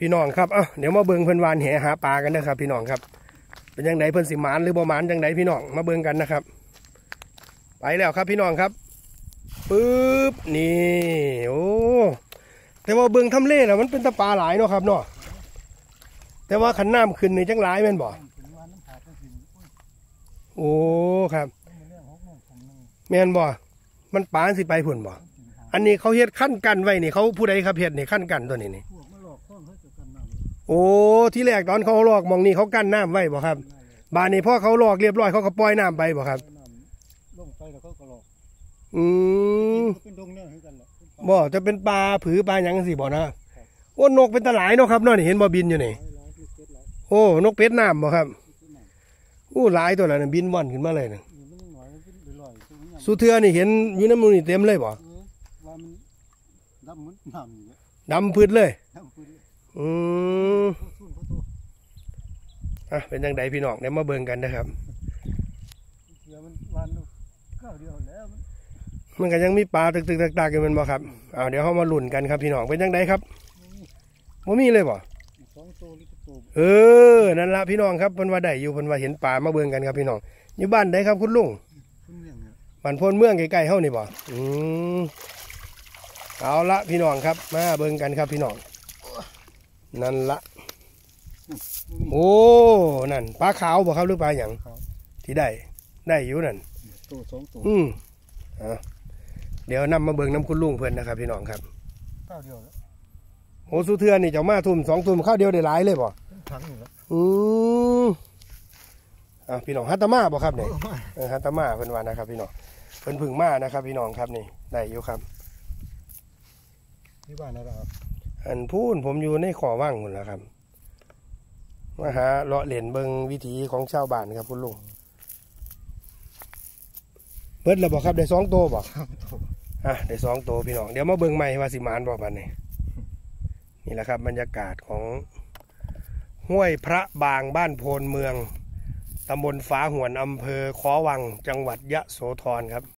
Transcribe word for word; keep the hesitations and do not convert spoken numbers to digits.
พี่น้องครับเอ้าเดี๋ยวมาเบิ่งเพิ่นวานแหหาปลากันนะครับพี่น้องครับเป็นยังไงเพิ่นสิหมานหรือบ่หมานยังไงพี่น้องมาเบิ่งกันนะครับไปแล้วครับพี่น้องครับปึ๊บนี่โอ้แต่ว่าเบิ่งทำเลแล้วมันเป็นตะปลาหลายเนาะครับเนาะแต่ว่าขันน้ำขึ้นนี่จังหลายแม่นบ่โอ้ครับแม่นบ่มันปลาสิไปพุ่นบ่อันนี้เขาเฮ็ดขั้นกันไว้นี่เขาผู้ใดครับเฮ็ดนี่ขั้นกันตัวนี้นี่โอ้ที่แรกตอนเขาลอกมองนี่เขากั้นน้ำไว้บ่ครับบานนี้พ่อเขาลอกเรียบร้อยเขาก็ปล่อยน้ำไปบ่ครับลงไปแล้วเขาก็ลอกอืมบ่จะเป็นปลาผือปลาหยังสิบ่นะโอ้นกเป็นตะหลายเนาะครับเนาะนี่เห็นบ่บินอยู่นี่โอ้นกเป็ดน้ำบ่ครับโอ้หลายตัวแล้วนี่บินว่อนขึ้นมาเลยนี่สุเทือนี่เห็นอยู่น้ำมือนี่เต็มเลยบ่ดำพืชเลยอืมอ่ะเป็นยังไงพี่น้องเดี๋ยวมาเบิ่งกันนะครับมันก็ยังมีปลาตึกตึกตากๆกันมันบ่ครับอ้าวเดี๋ยวเขามาลุ่นกันครับพี่น้องเป็นยังไงครับว่ามีเลยบ่เออนั่นละพี่น้องครับเพิ่นว่าได้อยู่เพิ่นว่าเห็นปลามาเบิ่งกันครับพี่น้องอยู่บ้านใดครับคุณลุงบ้านพลเมืองใกล้ๆเฮานี่บ่อืมเอาละพี่น้องครับมาเบิ่งกันครับพี่น้องนั่นละโอ้นั่นปลาขาวบ่ครับหรือปลาหยังที่ได้ได้อยู่นั่นตัวสองตัวอืมอ่ะเดี๋ยวนำมาเบิ่งน้ำคุณลุงเพื่อนนะครับพี่น้องครับข้าวเดียวแล้วโอ้สุเทือนนี่จะมาทุ่มสองทุ่มข้าวเดียวได้หลายเลยบ่ถังอยู่แล้วอืมอ่ะพี่น้องฮัตตามาบ่ครับเนี่ยฮัตตามาเพิ่นว่านะครับพี่น้องเพิ่นพึ่งมานะครับพี่น้องครับนี่ได้อยู่ครับที่บ้านนะครับอันพูนผมอยู่ในขอว่างหมดแล้วครับมาหาเลาะเล่นเบิ่งวิถีของชาวบ้านครับคุณลุงเบิดแล้วบอกครับได้สองโตบอกอ่ะได้สองโตพี่น้องเดี๋ยวมาเบิ่งใหม่ว่าสิมานบอกบัดนี้นี่แหละครับบรรยากาศของห้วยพระบางบ้านโพนเมืองตำบลฟ้าหวนอำเภอขอวังจังหวัดยะโสธรครับ